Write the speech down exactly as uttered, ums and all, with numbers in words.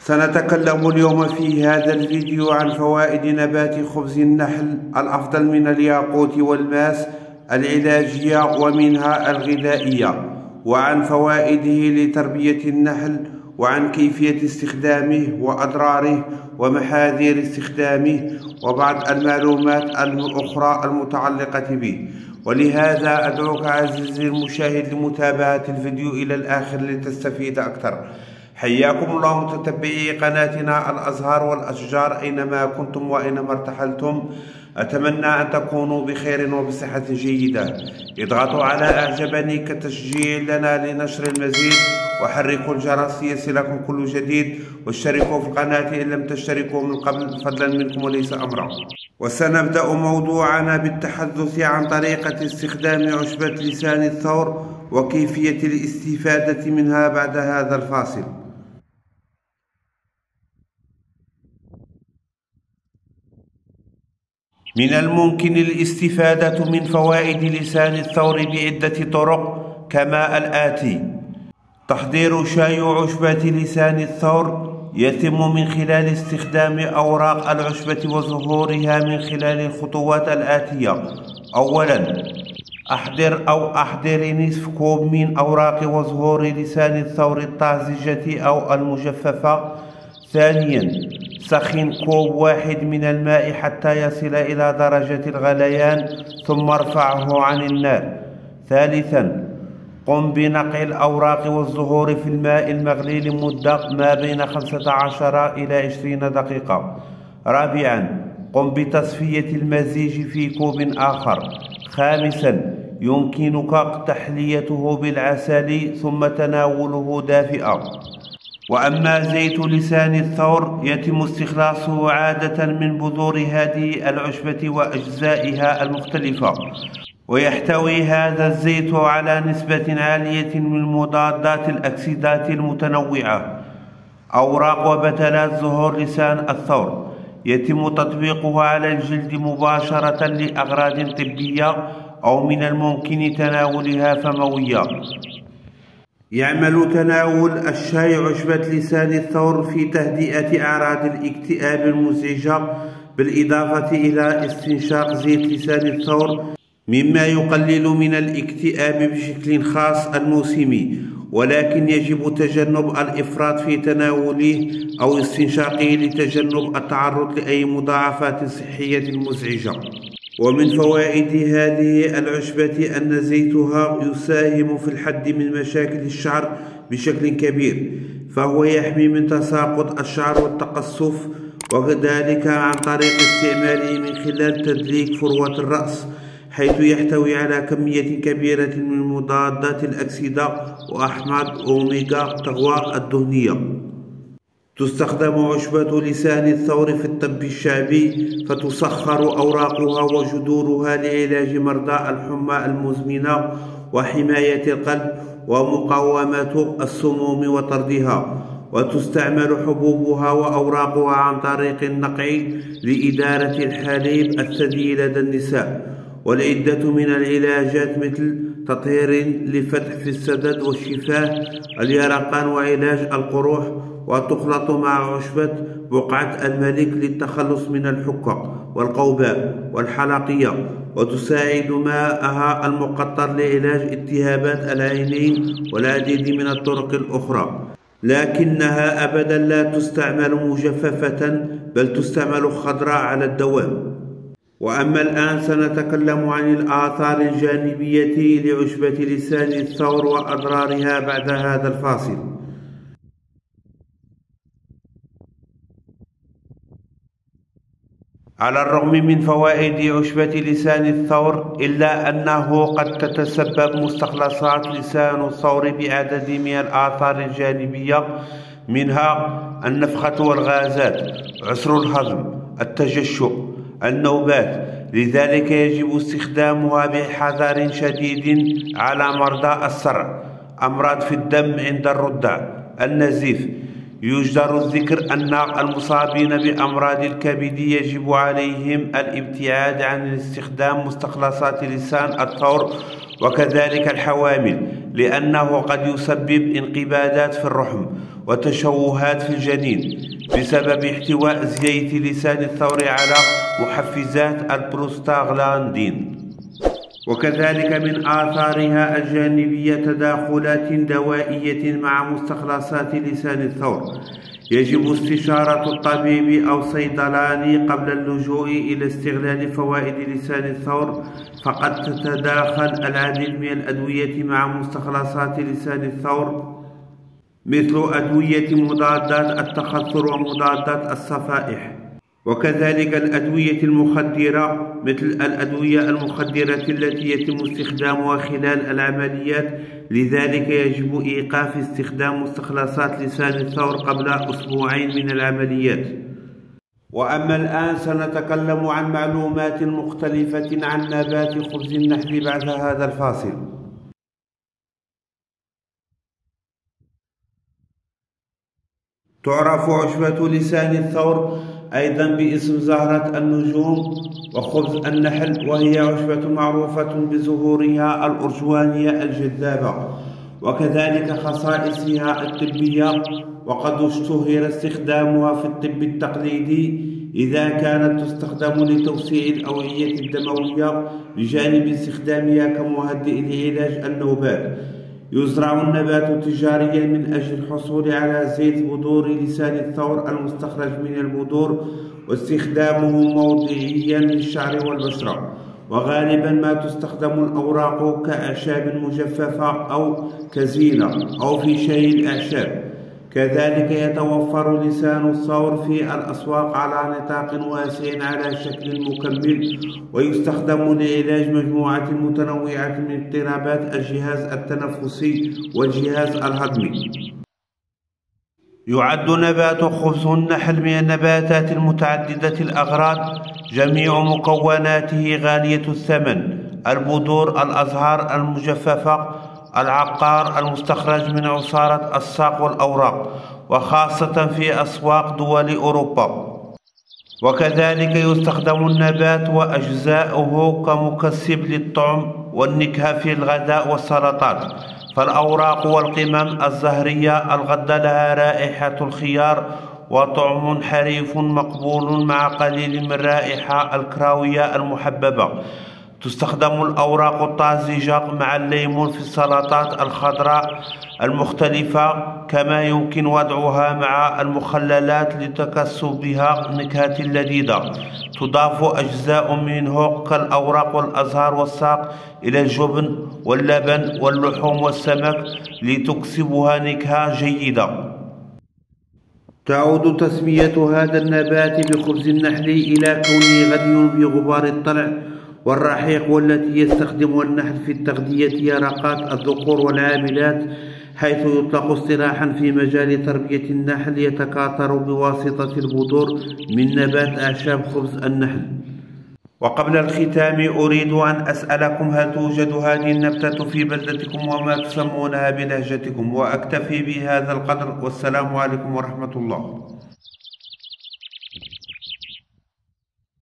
سنتكلم اليوم في هذا الفيديو عن فوائد نبات خبز النحل الأفضل من الياقوت والماس العلاجية ومنها الغذائية، وعن فوائده لتربية النحل، وعن كيفية استخدامه وأضراره ومحاذير استخدامه وبعض المعلومات الأخرى المتعلقة به. ولهذا أدعوك عزيزي المشاهد لمتابعة الفيديو إلى الآخر لتستفيد أكثر. حياكم الله متتبعي قناتنا الأزهار والأشجار أينما كنتم وأينما ارتحلتم. أتمنى أن تكونوا بخير وبصحة جيدة. اضغطوا على أعجبني كتشجيع لنا لنشر المزيد، وحركوا الجرس ليصلكم كل جديد، واشتركوا في القناة إن لم تشتركوا من قبل فضلا منكم وليس أمرا. وسنبدأ موضوعنا بالتحدث عن طريقة استخدام عشبة لسان الثور وكيفية الاستفادة منها بعد هذا الفاصل. من الممكن الاستفادة من فوائد لسان الثور بعدة طرق كما الآتي: تحضير شاي عشبة لسان الثور يتم من خلال استخدام أوراق العشبة وزهورها من خلال الخطوات الآتية. أولا، أحضر أو أحضر نصف كوب من أوراق وزهور لسان الثور الطازجة أو المجففة. ثانيا، سخن كوب واحد من الماء حتى يصل إلى درجة الغليان ثم ارفعه عن النار. ثالثا، قم بنقع الأوراق والزهور في الماء المغلي لمدة ما بين خمسة عشر إلى عشرين دقيقة. رابعا، قم بتصفية المزيج في كوب آخر. خامسا، يمكنك تحليته بالعسل ثم تناوله دافئا. وأما زيت لسان الثور يتم استخلاصه عادة من بذور هذه العشبة وأجزائها المختلفة، ويحتوي هذا الزيت على نسبة عالية من مضادات الأكسدات المتنوعة. أوراق وبتلات زهور لسان الثور يتم تطبيقها على الجلد مباشرة لأغراض طبية، أو من الممكن تناولها فموية. يعمل تناول الشاي عشبة لسان الثور في تهدئة أعراض الاكتئاب المزعجة، بالإضافة إلى استنشاق زيت لسان الثور مما يقلل من الاكتئاب بشكل خاص الموسمي، ولكن يجب تجنب الإفراط في تناوله أو استنشاقه لتجنب التعرض لأي مضاعفات صحية مزعجة. ومن فوائد هذه العشبة أن زيتها يساهم في الحد من مشاكل الشعر بشكل كبير، فهو يحمي من تساقط الشعر والتقصف، وذلك عن طريق استعماله من خلال تدليك فروة الرأس، حيث يحتوي على كمية كبيرة من مضادات الأكسدة وأحماض أوميغا تقوى الدهنية. تستخدم عشبة لسان الثور في الطب الشعبي، فتسخر أوراقها وجذورها لعلاج مرضى الحمى المزمنة وحماية القلب ومقاومة السموم وطردها. وتستعمل حبوبها وأوراقها عن طريق النقع لإدارة الحليب الثدي لدى النساء، والعدة من العلاجات مثل تطهير لفتح في السدد والشفاه، اليرقان وعلاج القروح. وتخلط مع عشبة بقعة الملك للتخلص من الحكة والقوباء والحلقية، وتساعد ماءها المقطر لعلاج التهابات العينين والعديد من الطرق الأخرى، لكنها أبدا لا تستعمل مجففة، بل تستعمل خضراء على الدوام. وأما الآن سنتكلم عن الآثار الجانبية لعشبة لسان الثور وأضرارها بعد هذا الفاصل. على الرغم من فوائد عشبة لسان الثور، إلا أنه قد تتسبب مستخلصات لسان الثور بعدد من الآثار الجانبية، منها النفخة والغازات، عسر الهضم، التجشؤ، النوبات. لذلك يجب استخدامها بحذر شديد على مرضى الصرع، أمراض في الدم عند الرضع، النزيف. يجدر الذكر أن المصابين بأمراض الكبد يجب عليهم الابتعاد عن استخدام مستخلصات لسان الثور، وكذلك الحوامل، لأنه قد يسبب انقباضات في الرحم، وتشوهات في الجنين بسبب احتواء زيت لسان الثور على محفزات البروستاغلاندين. وكذلك من آثارها الجانبية تداخلات دوائية مع مستخلصات لسان الثور. يجب استشارة الطبيب أو صيدلاني قبل اللجوء إلى استغلال فوائد لسان الثور، فقد تتداخل العديد من الأدوية مع مستخلصات لسان الثور مثل أدوية مضادات التخثر ومضادات الصفائح، وكذلك الأدوية المخدرة مثل الأدوية المخدرة التي يتم استخدامها خلال العمليات. لذلك يجب إيقاف استخدام مستخلصات لسان الثور قبل أسبوعين من العمليات. وأما الآن سنتكلم عن معلومات مختلفة عن نبات خبز النحل بعد هذا الفاصل. تعرف عشبة لسان الثور أيضا باسم زهرة النجوم وخبز النحل، وهي عشبة معروفة بزهورها الأرجوانية الجذابة وكذلك خصائصها الطبية، وقد اشتهر استخدامها في الطب التقليدي إذا كانت تستخدم لتوسيع الأوعية الدموية بجانب استخدامها كمهدئ لعلاج النوبات. يزرع النبات تجاريا من أجل الحصول على زيت بذور لسان الثور المستخرج من البذور، واستخدامه موضعيا للشعر والبشرة، وغالبا ما تستخدم الأوراق كأعشاب مجففة أو كزينة أو في شاي الأعشاب. كذلك يتوفر لسان الثور في الأسواق على نطاق واسع على شكل مكمل، ويستخدم لعلاج مجموعة متنوعة من اضطرابات الجهاز التنفسي والجهاز الهضمي. يعد نبات خبز النحل من النباتات المتعددة الأغراض، جميع مكوناته غالية الثمن: البذور، الأزهار المجففة، العقار المستخرج من عصارة الساق والأوراق، وخاصة في أسواق دول أوروبا. وكذلك يستخدم النبات وأجزاؤه كمكسب للطعم والنكهة في الغداء والسلطات، فالأوراق والقمم الزهرية الغدة لها رائحة الخيار وطعم حريف مقبول مع قليل من رائحة الكراوية المحببة. تستخدم الأوراق الطازجة مع الليمون في السلطات الخضراء المختلفة، كما يمكن وضعها مع المخللات لتكسبها نكهة لذيذة. تضاف أجزاء منه كالأوراق والأزهار والساق إلى الجبن واللبن واللحوم والسمك لتكسبها نكهة جيدة. تعود تسمية هذا النبات بخبز النحل إلى كونه غني بغبار الطلع والرحيق، والتي يستخدمها النحل في التغذية يرقات الذكور والعاملات، حيث يطلق اصطلاحا في مجال تربية النحل يتكاثر بواسطة البذور من نبات أعشاب خبز النحل. وقبل الختام أريد أن أسألكم: هل توجد هذه النبتة في بلدتكم وما تسمونها بلهجتكم؟ وأكتفي بهذا القدر، والسلام عليكم ورحمة الله.